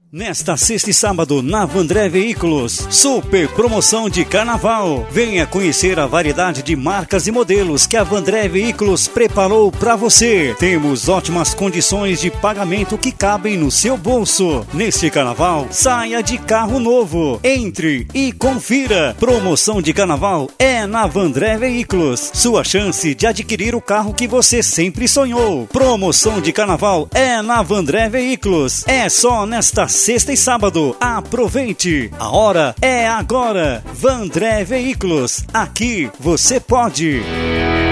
Nesta sexta e sábado, na Vandré Veículos, super promoção de carnaval. Venha conhecer a variedade de marcas e modelos que a Vandré Veículos preparou para você. Temos ótimas condições de pagamento que cabem no seu bolso. Neste carnaval, saia de carro novo. Entre e confira. Promoção de carnaval é na Vandré Veículos. Sua chance de adquirir o carro que você sempre sonhou. Promoção de carnaval é na Vandré Veículos. É só nesta sexta e sábado. Aproveite! A hora é agora. Vandré Veículos. Aqui você pode.